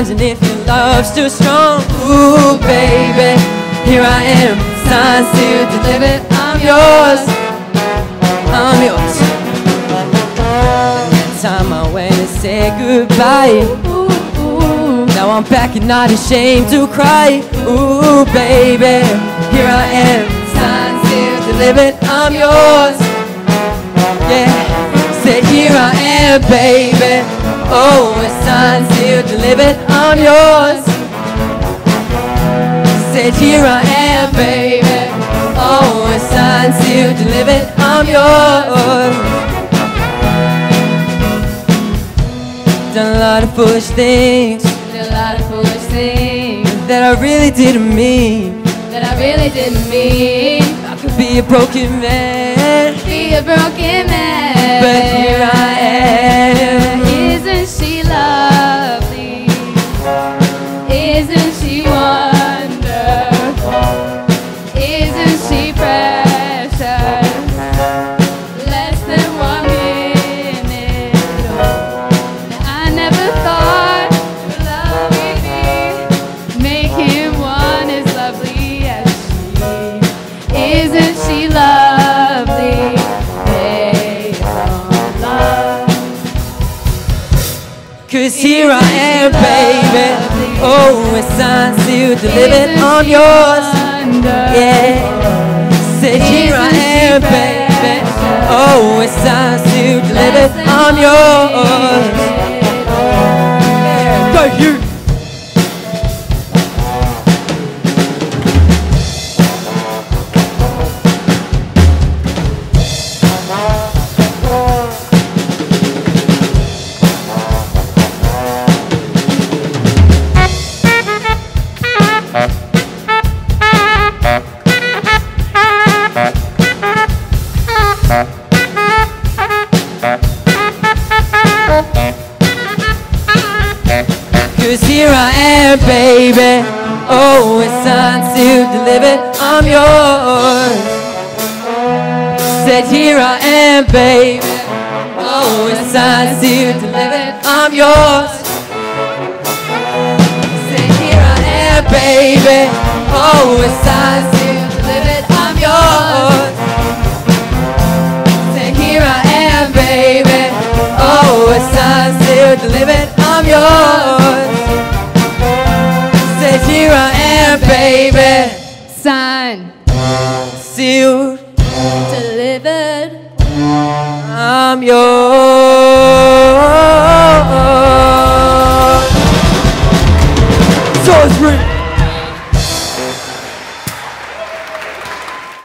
times, and if your love's too strong, ooh, baby, here I am, signed, sealed, delivered, I'm yours, I'm yours. That time I went and said goodbye, ooh, now I'm back and not ashamed to cry, ooh, baby, here I am, signed, sealed, delivered, I'm yours. Yeah, said here I am, baby. Oh, it's signed, sealed, delivered, I'm yours. Said here I am, baby. Oh, it's signed, sealed, delivered, I'm yours. Done a lot of foolish things, Did a lot of foolish things that I really didn't mean. that I really didn't mean. I could be a broken man, Be a broken man, but here I am. Isn't she lovely? Isn't she wonderful? Isn't she precious? Less than 1 minute. I never thought your love would be making one as lovely as she. Isn't she lovely? Based on love. 'Cause here I am, baby. Oh, it's signed, sealed, delivered, I'm yours. Yeah, said here I am, baby. Oh, it's signed, sealed, delivered, I'm yours. Yeah, go you. Cause here I am, baby. Oh, it's signed, sealed, delivered, I'm yours. Said here I am, baby. Oh, it's signed, sealed, delivered, I'm yours. Said here I am, baby. Oh, it's signed, sealed, delivered, I'm yours. Said here I am, baby. Oh, it's signed, sealed, delivered, I'm yours. Said here I am, baby. Signed, Sealed, delivered. I'm yours. So it's